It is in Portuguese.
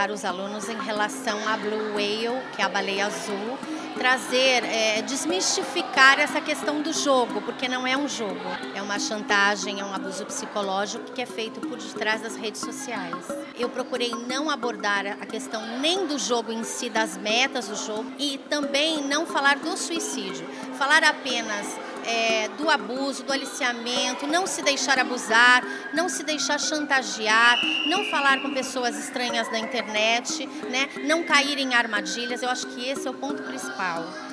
orientar os alunos em relação à Blue Whale, que é a baleia azul, trazer, desmistificar essa questão do jogo, porque não é um jogo, é uma chantagem, é um abuso psicológico que é feito por detrás das redes sociais. Eu procurei não abordar a questão nem do jogo em si, das metas do jogo, e também não falar do suicídio, falar apenas do abuso, do aliciamento, não se deixar abusar, não se deixar chantagear, não falar com pessoas estranhas na internet, né? Não cair em armadilhas. Eu acho que esse é o ponto principal.